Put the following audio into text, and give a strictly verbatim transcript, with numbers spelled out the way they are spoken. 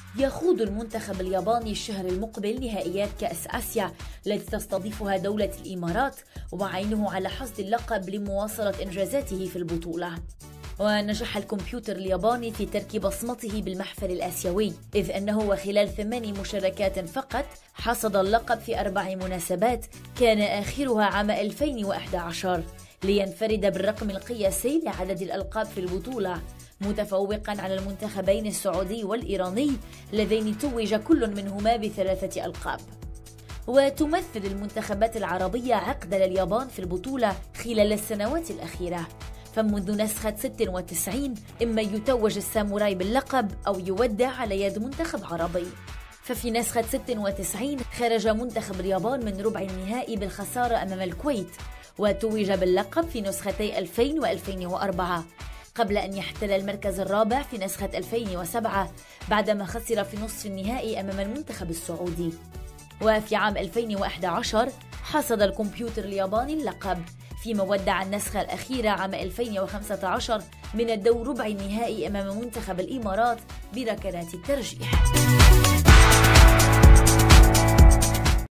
يخوض المنتخب الياباني الشهر المقبل نهائيات كأس آسيا التي تستضيفها دولة الإمارات، وعينه على حصد اللقب لمواصلة إنجازاته في البطولة. ونجح الكمبيوتر الياباني في ترك بصمته بالمحفل الآسيوي، إذ أنه وخلال ثمان مشاركات فقط حصد اللقب في أربع مناسبات كان آخرها عام ألفين وأحد عشر، لينفرد بالرقم القياسي لعدد الألقاب في البطولة، متفوقا على المنتخبين السعودي والإيراني اللذين توج كل منهما بثلاثة ألقاب. وتمثل المنتخبات العربية عقد لليابان في البطولة خلال السنوات الأخيرة، فمنذ نسخة ستة وتسعين إما يتوج الساموراي باللقب أو يودع على يد منتخب عربي. ففي نسخة ستة وتسعين خرج منتخب اليابان من ربع النهائي بالخسارة أمام الكويت، وتوج باللقب في نسختي ألفين وألفين وأربعة، قبل أن يحتل المركز الرابع في نسخة ألفين وسبعة بعدما خسر في نصف النهائي أمام المنتخب السعودي. وفي عام ألفين وأحد عشر حصد الكمبيوتر الياباني اللقب، فيما ودع النسخة الأخيرة عام ألفين وخمسة عشر من الدور ربع النهائي أمام منتخب الإمارات بركلات الترجيح.